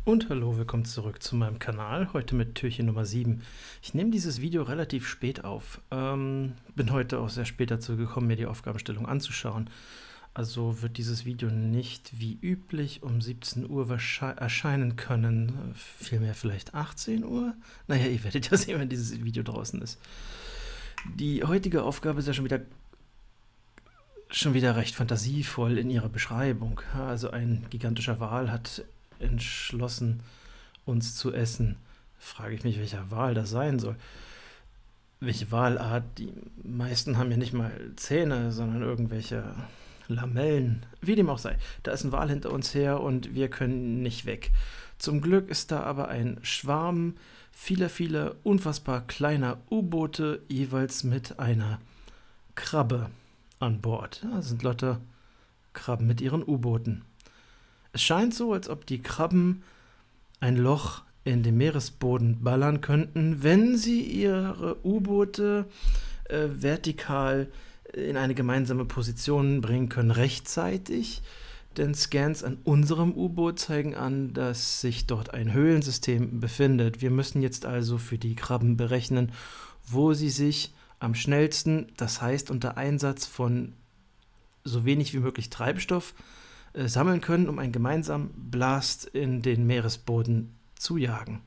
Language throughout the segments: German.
Und hallo, willkommen zurück zu meinem Kanal, heute mit Türchen Nummer 7. Ich nehme dieses Video relativ spät auf, bin heute auch sehr spät dazu gekommen, mir die Aufgabenstellung anzuschauen. Also wird dieses Video nicht wie üblich um 17 Uhr erscheinen können, vielmehr vielleicht 18 Uhr? Naja, ihr werdet ja sehen, wenn dieses Video draußen ist. Die heutige Aufgabe ist ja schon wieder recht fantasievoll in ihrer Beschreibung. Also ein gigantischer Wal hat entschlossen, uns zu essen. Frage ich mich, welcher Wal das sein soll. Welche Walart? Die meisten haben ja nicht mal Zähne, sondern irgendwelche Lamellen. Wie dem auch sei. Da ist ein Wal hinter uns her und wir können nicht weg. Zum Glück ist da aber ein Schwarm vieler unfassbar kleiner U-Boote, jeweils mit einer Krabbe an Bord. Das sind lauter Krabben mit ihren U-Booten. Es scheint so, als ob die Krabben ein Loch in den Meeresboden ballern könnten, wenn sie ihre U-Boote vertikal in eine gemeinsame Position bringen können, rechtzeitig. Denn Scans an unserem U-Boot zeigen an, dass sich dort ein Höhlensystem befindet. Wir müssen jetzt also für die Krabben berechnen, wo sie sich am schnellsten, das heißt unter Einsatz von so wenig wie möglich Treibstoff, sammeln können, um einen gemeinsamen Blast in den Meeresboden zu jagen.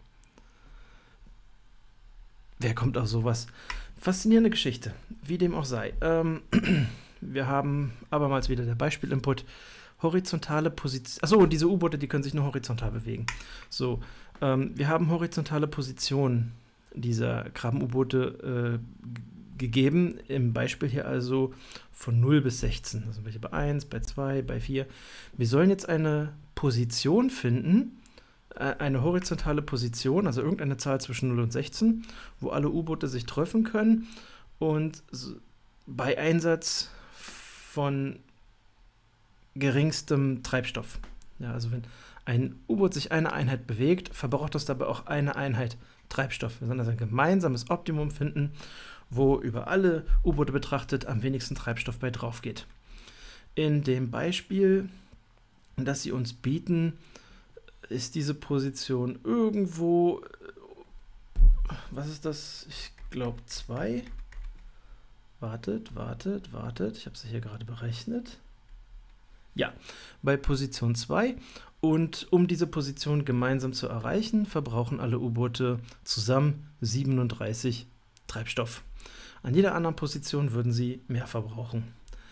Wer kommt auf sowas? Faszinierende Geschichte, wie dem auch sei. Wir haben abermals wieder der Beispielinput. Horizontale Position. Achso, diese U-Boote, die können sich nur horizontal bewegen. So, wir haben horizontale Positionen dieser Krabben-U-Boote gegeben, im Beispiel hier also von 0 bis 16, also welche bei 1, bei 2, bei 4. Wir sollen jetzt eine Position finden, eine horizontale Position, also irgendeine Zahl zwischen 0 und 16, wo alle U-Boote sich treffen können und bei Einsatz von geringstem Treibstoff. Ja, also wenn ein U-Boot sich eine Einheit bewegt, verbraucht es dabei auch eine Einheit Treibstoff. Wir sollen also ein gemeinsames Optimum finden, wo über alle U-Boote betrachtet am wenigsten Treibstoff bei drauf geht. In dem Beispiel, das sie uns bieten, ist diese Position irgendwo, was ist das? Ich glaube 2. Wartet, ich habe es hier gerade berechnet. Ja, bei Position 2. Und um diese Position gemeinsam zu erreichen, verbrauchen alle U-Boote zusammen 37 Treibstoff. An jeder anderen Position würden sie mehr verbrauchen.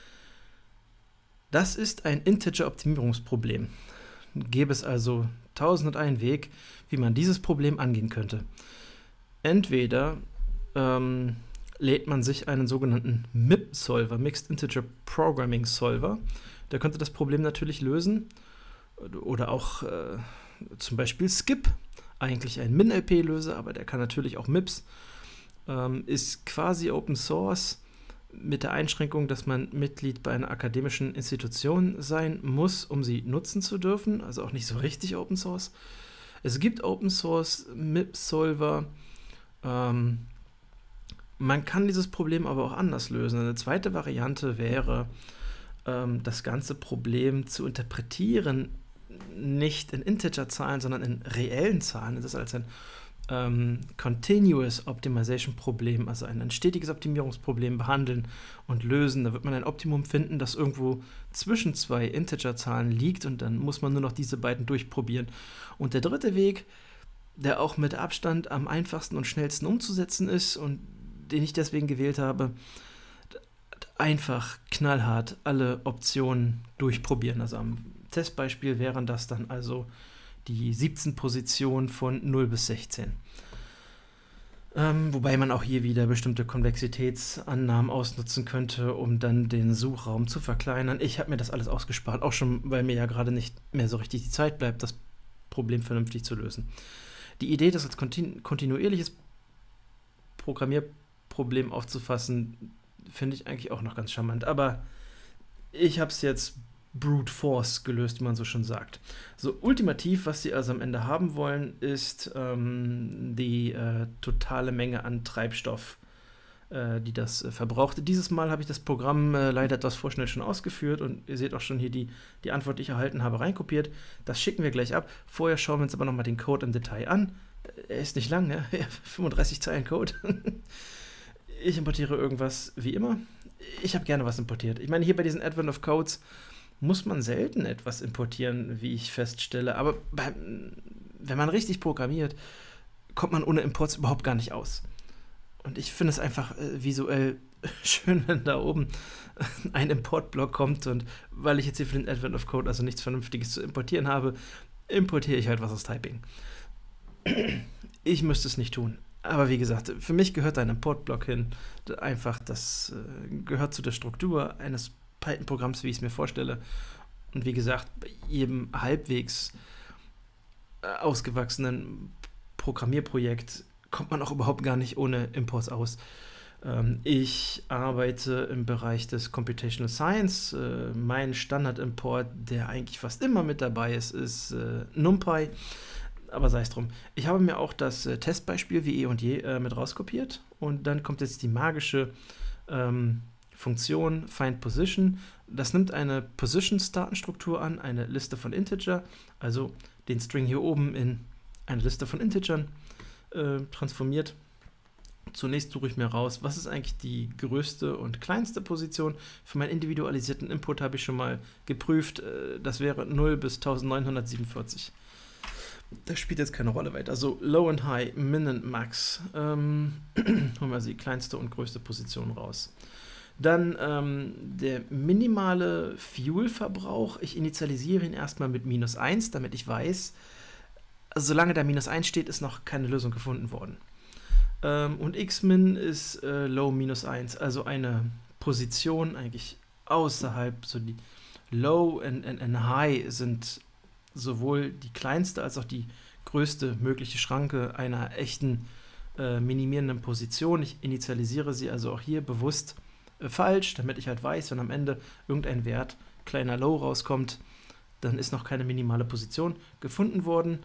Das ist ein Integer-Optimierungsproblem. Gäbe es also 1001 Weg, wie man dieses Problem angehen könnte. Entweder lädt man sich einen sogenannten MIP-Solver, Mixed Integer Programming Solver, der könnte das Problem natürlich lösen. Oder auch zum Beispiel Skip, eigentlich ein MinLP-Löser, aber der kann natürlich auch MIPS. Ist quasi Open Source mit der Einschränkung, dass man Mitglied bei einer akademischen Institution sein muss, um sie nutzen zu dürfen, also auch nicht so richtig Open Source. Es gibt Open Source MIP-Solver. Man kann dieses Problem aber auch anders lösen. Eine zweite Variante wäre, das ganze Problem zu interpretieren, nicht in Integer-Zahlen, sondern in reellen Zahlen. Das ist als ein Continuous Optimization Problem, also ein stetiges Optimierungsproblem behandeln und lösen. Da wird man ein Optimum finden, das irgendwo zwischen zwei Integer-Zahlen liegt und dann muss man nur noch diese beiden durchprobieren. Und der dritte Weg, der auch mit Abstand am einfachsten und schnellsten umzusetzen ist und den ich deswegen gewählt habe, einfach knallhart alle Optionen durchprobieren. Also am Testbeispiel wären das dann also die 17 Positionen von 0 bis 16. Wobei man auch hier wieder bestimmte Konvexitätsannahmen ausnutzen könnte, um dann den Suchraum zu verkleinern. Ich habe mir das alles ausgespart, auch schon, weil mir ja gerade nicht mehr so richtig die Zeit bleibt, das Problem vernünftig zu lösen. Die Idee, das als kontinuierliches Programmierproblem aufzufassen, finde ich eigentlich auch noch ganz charmant. Aber ich habe es jetzt Brute Force gelöst, wie man so schon sagt. So, ultimativ, was sie also am Ende haben wollen, ist die totale Menge an Treibstoff die das verbraucht. Dieses Mal habe ich das Programm leider etwas vorschnell schon ausgeführt und ihr seht auch schon hier die Antwort, die ich erhalten habe, reinkopiert. Das schicken wir gleich ab. Vorher schauen wir uns aber nochmal den Code im Detail an. Er ist nicht lang, ne? 35 Zeilen Code. Ich importiere irgendwas wie immer. Ich habe gerne was importiert. Ich meine, hier bei diesen Advent of Codes muss man selten etwas importieren, wie ich feststelle. Aber wenn man richtig programmiert, kommt man ohne Imports überhaupt gar nicht aus. Und ich finde es einfach visuell schön, wenn da oben ein Importblock kommt. Und weil ich jetzt hier für den Advent of Code also nichts Vernünftiges zu importieren habe, importiere ich halt was aus Typing. Ich müsste es nicht tun. Aber wie gesagt, für mich gehört ein Importblock hin. Einfach, das gehört zu der Struktur eines Python-Programms, wie ich es mir vorstelle. Und wie gesagt, bei jedem halbwegs ausgewachsenen Programmierprojekt kommt man auch überhaupt gar nicht ohne Imports aus. Ich arbeite im Bereich des Computational Science. Mein Standardimport, der eigentlich fast immer mit dabei ist, ist NumPy. Aber sei es drum. Ich habe mir auch das Testbeispiel wie eh und je mit rauskopiert. Und dann kommt jetzt die magische Funktion FindPosition. Das nimmt eine Positions-Datenstruktur an, eine Liste von Integer, also den String hier oben in eine Liste von Integern transformiert. Zunächst suche ich mir raus, was ist eigentlich die größte und kleinste Position. Für meinen individualisierten Input habe ich schon mal geprüft, das wäre 0 bis 1947. Das spielt jetzt keine Rolle weiter. Also Low und High, Min und Max. Holen wir also die kleinste und größte Position raus. Dann der minimale Fuel-Verbrauch. Ich initialisiere ihn erstmal mit -1, damit ich weiß, also solange da -1 steht, ist noch keine Lösung gefunden worden. Und Xmin ist Low -1, also eine Position eigentlich außerhalb, so die Low und High sind sowohl die kleinste als auch die größte mögliche Schranke einer echten minimierenden Position. Ich initialisiere sie also auch hier bewusst falsch, damit ich halt weiß, wenn am Ende irgendein Wert, kleiner Low, rauskommt, dann ist noch keine minimale Position gefunden worden.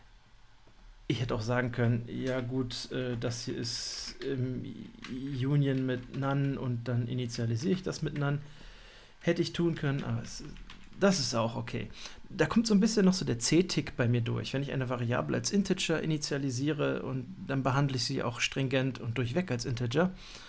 Ich hätte auch sagen können, ja gut, das hier ist Union mit None und dann initialisiere ich das mit None. Hätte ich tun können, aber das ist auch okay. Da kommt so ein bisschen noch so der C-Tick bei mir durch. Wenn ich eine Variable als Integer initialisiere und dann behandle ich sie auch stringent und durchweg als Integer,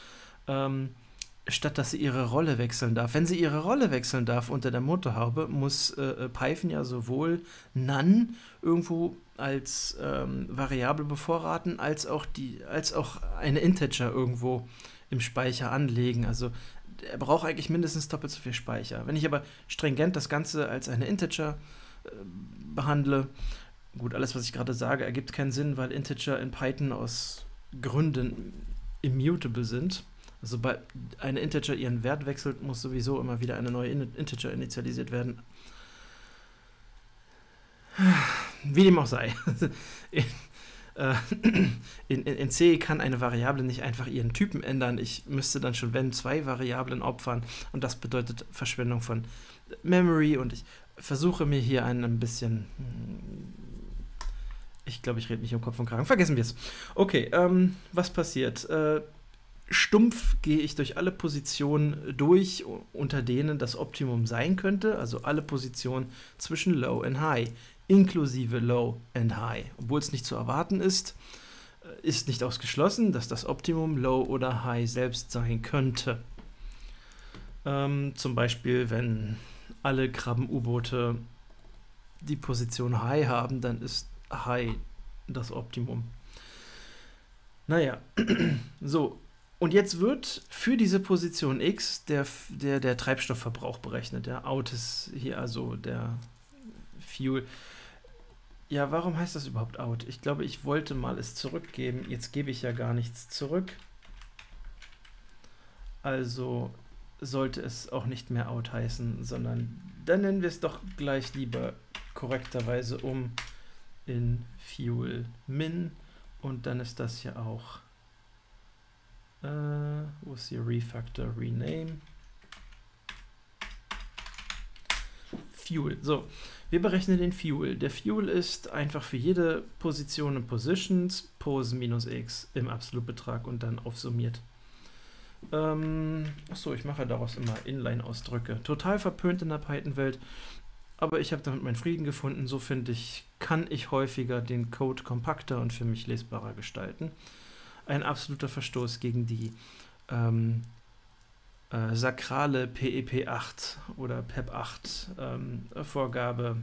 statt dass sie ihre Rolle wechseln darf. Wenn sie ihre Rolle wechseln darf unter der Motorhaube, muss Python ja sowohl None irgendwo als Variable bevorraten, als auch eine Integer irgendwo im Speicher anlegen. Also er braucht eigentlich mindestens doppelt so viel Speicher. Wenn ich aber stringent das Ganze als eine Integer behandle, gut, alles, was ich gerade sage, ergibt keinen Sinn, weil Integer in Python aus Gründen immutable sind. Also sobald eine Integer ihren Wert wechselt, muss sowieso immer wieder eine neue Integer initialisiert werden. Wie dem auch sei. In C kann eine Variable nicht einfach ihren Typen ändern. Ich müsste dann schon, wenn, 2 Variablen opfern und das bedeutet Verschwendung von Memory und ich versuche mir hier ein bisschen... Ich glaube, ich rede mich um Kopf und Kragen. Vergessen wir es. Okay, was passiert? Stumpf gehe ich durch alle Positionen durch, unter denen das Optimum sein könnte, also alle Positionen zwischen Low und High, inklusive Low und High. Obwohl es nicht zu erwarten ist, ist nicht ausgeschlossen, dass das Optimum Low oder High selbst sein könnte. Zum Beispiel, wenn alle Krabben-U-Boote die Position High haben, dann ist High das Optimum. Naja, so. Und jetzt wird für diese Position X der Treibstoffverbrauch berechnet. Der Out ist hier also der Fuel. Ja, warum heißt das überhaupt Out? Ich glaube, ich wollte mal es zurückgeben. Jetzt gebe ich ja gar nichts zurück. Also sollte es auch nicht mehr Out heißen, sondern dann nennen wir es doch gleich lieber korrekterweise um in Fuel Min. Und dann ist das ja auch... wo ist hier Refactor, Rename? Fuel. So, wir berechnen den Fuel. Der Fuel ist einfach für jede Position in Positions Pos minus x im Absolutbetrag und dann aufsummiert. Achso, ich mache daraus immer Inline-Ausdrücke. Total verpönt in der Python-Welt, aber ich habe damit meinen Frieden gefunden. So finde ich, kann ich häufiger den Code kompakter und für mich lesbarer gestalten. Ein absoluter Verstoß gegen die sakrale PEP8 oder PEP8 Vorgabe,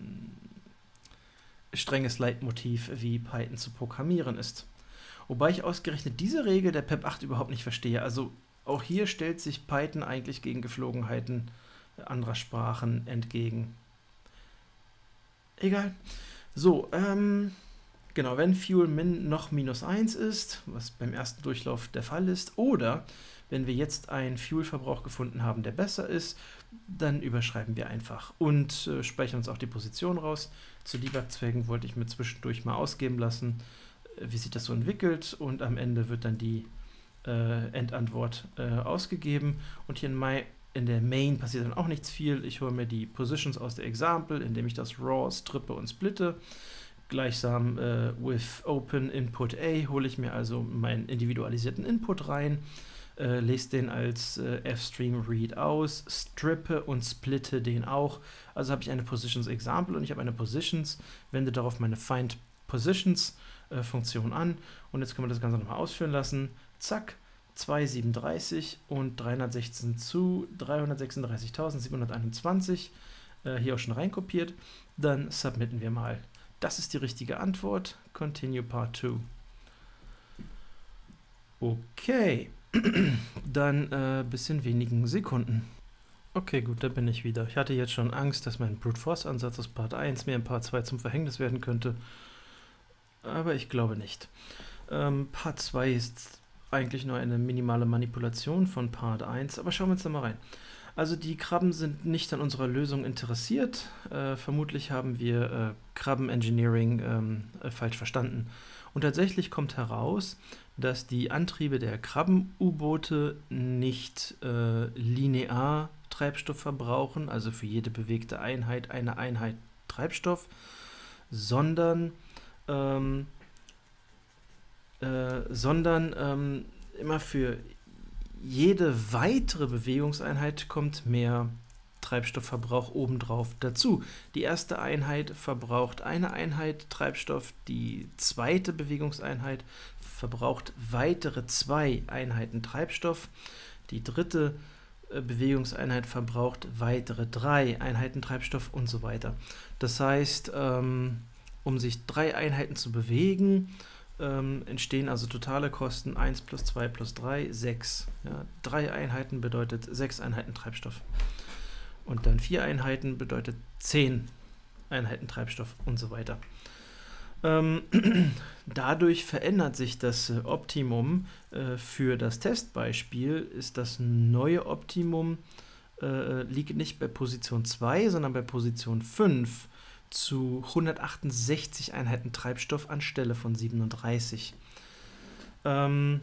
strenges Leitmotiv, wie Python zu programmieren ist. Wobei ich ausgerechnet diese Regel der PEP8 überhaupt nicht verstehe. Also auch hier stellt sich Python eigentlich gegen Geflogenheiten anderer Sprachen entgegen. Egal. So, genau, wenn Fuel min noch -1 ist, was beim ersten Durchlauf der Fall ist, oder wenn wir jetzt einen Fuel-Verbrauch gefunden haben, der besser ist, dann überschreiben wir einfach und speichern uns auch die Position raus. Zu Debug-Zwecken wollte ich mir zwischendurch mal ausgeben lassen, wie sich das so entwickelt, und am Ende wird dann die Endantwort ausgegeben. Und hier in der Main passiert dann auch nichts viel. Ich hole mir die Positions aus der Example, indem ich das raw strippe und splitte. Gleichsam with open input A hole ich mir also meinen individualisierten Input rein, lese den als fstream read aus, strippe und splitte den auch. Also habe ich eine Positions Example und ich habe eine Positions, wende darauf meine find Positions Funktion an, und jetzt können wir das Ganze nochmal ausführen lassen. Zack, 237 und 316 zu 336.721, hier auch schon reinkopiert. Dann submitten wir mal. Das ist die richtige Antwort. Continue Part 2. Okay, dann bis in wenigen Sekunden. Okay, gut, da bin ich wieder. Ich hatte jetzt schon Angst, dass mein Brute Force Ansatz aus Part 1 mir in Part 2 zum Verhängnis werden könnte. Aber ich glaube nicht. Part 2 ist eigentlich nur eine minimale Manipulation von Part 1, aber schauen wir uns da mal rein. Also die Krabben sind nicht an unserer Lösung interessiert. Vermutlich haben wir Krabben-Engineering falsch verstanden. Und tatsächlich kommt heraus, dass die Antriebe der Krabben-U-Boote nicht linear Treibstoff verbrauchen, also für jede bewegte Einheit eine Einheit Treibstoff, sondern immer für jede weitere Bewegungseinheit kommt mehr Treibstoffverbrauch obendrauf dazu. Die erste Einheit verbraucht eine Einheit Treibstoff, die zweite Bewegungseinheit verbraucht weitere 2 Einheiten Treibstoff, die dritte Bewegungseinheit verbraucht weitere 3 Einheiten Treibstoff und so weiter. Das heißt, um sich 3 Einheiten zu bewegen, entstehen also totale Kosten 1 plus 2 plus 3, 6. Ja, 3 Einheiten bedeutet 6 Einheiten Treibstoff. Und dann 4 Einheiten bedeutet 10 Einheiten Treibstoff und so weiter. Dadurch verändert sich das Optimum. Für das Testbeispiel ist das neue Optimum liegt nicht bei Position 2, sondern bei Position 5 zu 168 Einheiten Treibstoff anstelle von 37. Und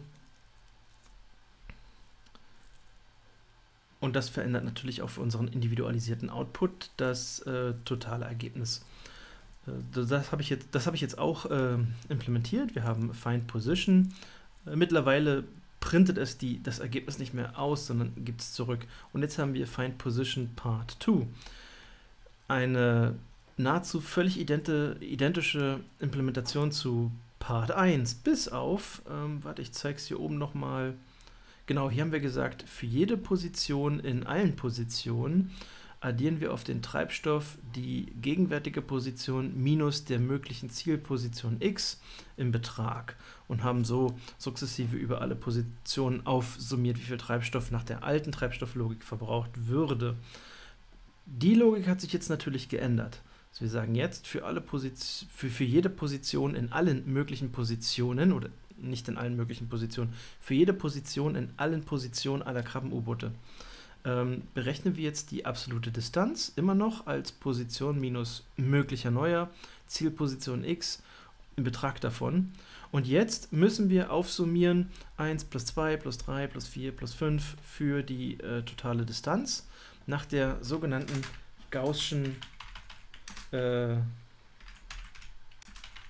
das verändert natürlich auch für unseren individualisierten Output das totale Ergebnis. Das habe ich jetzt auch implementiert. Wir haben Find Position. Mittlerweile printet es das Ergebnis nicht mehr aus, sondern gibt es zurück. Und jetzt haben wir Find Position Part 2. Eine nahezu völlig identische Implementation zu Part 1, bis auf, warte, ich zeige es hier oben nochmal. Genau, hier haben wir gesagt, für jede Position in allen Positionen addieren wir auf den Treibstoff die gegenwärtige Position minus der möglichen Zielposition x im Betrag und haben so sukzessive über alle Positionen aufsummiert, wie viel Treibstoff nach der alten Treibstofflogik verbraucht würde. Die Logik hat sich jetzt natürlich geändert. Also wir sagen jetzt, für jede Position in allen möglichen Positionen, oder nicht in allen möglichen Positionen, für jede Position in allen Positionen aller Krabben-U-Boote berechnen wir jetzt die absolute Distanz immer noch als Position minus möglicher neuer Zielposition x im Betrag davon. Und jetzt müssen wir aufsummieren 1 plus 2 plus 3 plus 4 plus 5 für die totale Distanz nach der sogenannten Gaußschen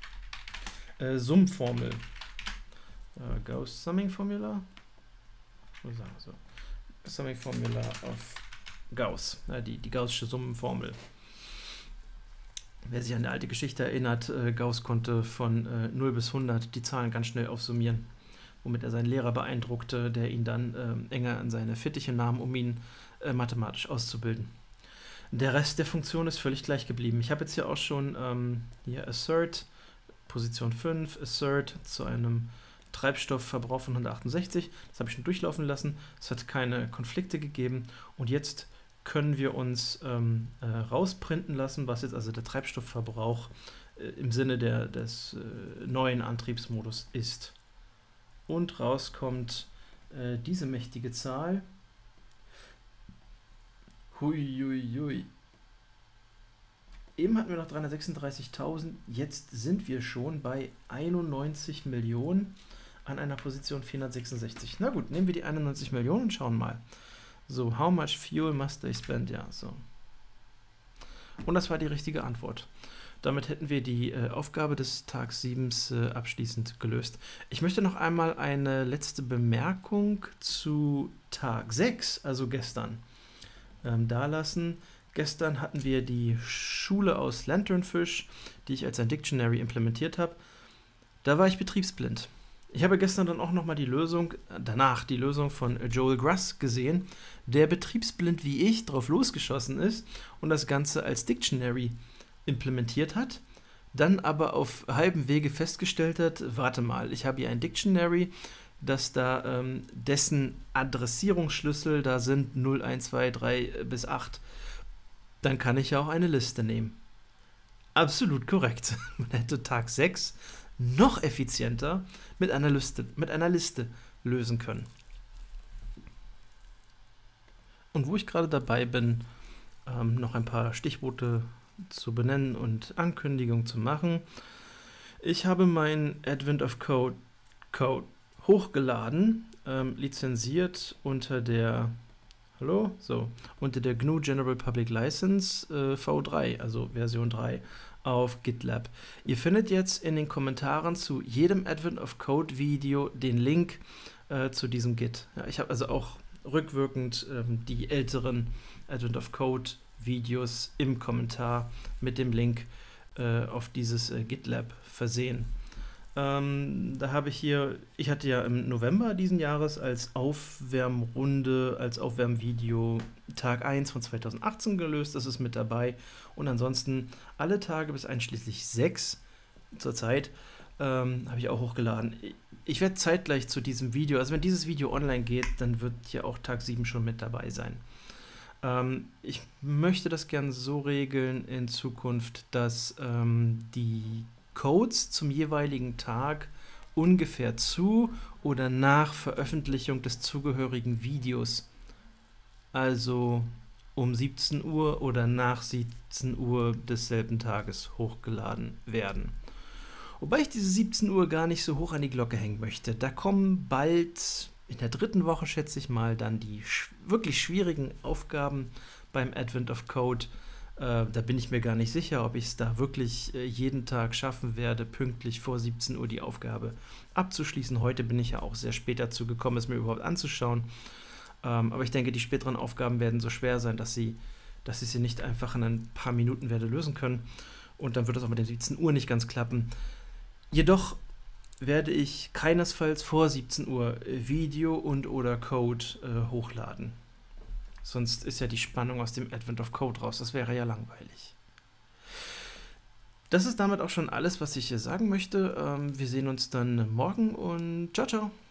Summformel. Gauss Summing Formula. So sagen wir so. Summing Formula of Gauss, die gaußsche Summenformel. Wer sich an die alte Geschichte erinnert, Gauss konnte von 0 bis 100 die Zahlen ganz schnell aufsummieren, womit er seinen Lehrer beeindruckte, der ihn dann enger an seine Fittiche nahm, um ihn mathematisch auszubilden. Der Rest der Funktion ist völlig gleich geblieben. Ich habe jetzt hier auch schon hier Assert, Position 5, Assert zu einem Treibstoffverbrauch von 168. Das habe ich schon durchlaufen lassen. Es hat keine Konflikte gegeben. Und jetzt können wir uns rausprinten lassen, was jetzt also der Treibstoffverbrauch im Sinne des neuen Antriebsmodus ist. Und rauskommt diese mächtige Zahl. Huiuiui. Eben hatten wir noch 336.000, jetzt sind wir schon bei 91 Millionen an einer Position 466. Na gut, nehmen wir die 91 Millionen und schauen mal. So, how much fuel must they spend? Ja, so. Und das war die richtige Antwort. Damit hätten wir die Aufgabe des Tag 7 abschließend gelöst. Ich möchte noch einmal eine letzte Bemerkung zu Tag 6, also gestern, dalassen. Gestern hatten wir die Schule aus Lanternfish, die ich als ein Dictionary implementiert habe. Da war ich betriebsblind. Ich habe gestern dann auch nochmal danach die Lösung von Joel Gruss gesehen, der betriebsblind wie ich drauf losgeschossen ist und das Ganze als Dictionary implementiert hat, dann aber auf halbem Wege festgestellt hat, warte mal, ich habe hier ein Dictionary, dass da dessen Adressierungsschlüssel da sind 0, 1, 2, 3 bis 8, dann kann ich ja auch eine Liste nehmen. Absolut korrekt. Man hätte Tag 6 noch effizienter mit einer Liste lösen können. Und wo ich gerade dabei bin, noch ein paar Stichworte zu benennen und Ankündigungen zu machen. Ich habe mein Advent of Code hochgeladen, lizenziert unter der unter der GNU General Public License V3, also Version 3, auf GitLab. Ihr findet jetzt in den Kommentaren zu jedem Advent of Code Video den Link zu diesem Git. Ja, ich habe also auch rückwirkend die älteren Advent of Code Videos im Kommentar mit dem Link auf dieses GitLab versehen. Da habe ich hatte ja im November diesen Jahres als Aufwärmrunde, als Aufwärmvideo Tag 1 von 2018 gelöst, das ist mit dabei. Und ansonsten alle Tage bis einschließlich 6 zurzeit habe ich auch hochgeladen. Ich werde zeitgleich zu diesem Video, also wenn dieses Video online geht, dann wird ja auch Tag 7 schon mit dabei sein. Ich möchte das gern so regeln in Zukunft, dass die Codes zum jeweiligen Tag ungefähr zu oder nach Veröffentlichung des zugehörigen Videos, also um 17 Uhr oder nach 17 Uhr desselben Tages hochgeladen werden. Wobei ich diese 17 Uhr gar nicht so hoch an die Glocke hängen möchte. Da kommen bald, in der 3. Woche schätze ich mal, dann die wirklich schwierigen Aufgaben beim Advent of Code. Da bin ich mir gar nicht sicher, ob ich es da wirklich jeden Tag schaffen werde, pünktlich vor 17 Uhr die Aufgabe abzuschließen. Heute bin ich ja auch sehr spät dazu gekommen, es mir überhaupt anzuschauen. Aber ich denke, die späteren Aufgaben werden so schwer sein, dass ich sie nicht einfach in ein paar Minuten werde lösen können. Und dann wird es auch mit den 17 Uhr nicht ganz klappen. Jedoch werde ich keinesfalls vor 17 Uhr Video und/oder Code hochladen. Sonst ist ja die Spannung aus dem Advent of Code raus. Das wäre ja langweilig. Das ist damit auch schon alles, was ich hier sagen möchte. Wir sehen uns dann morgen und ciao, ciao.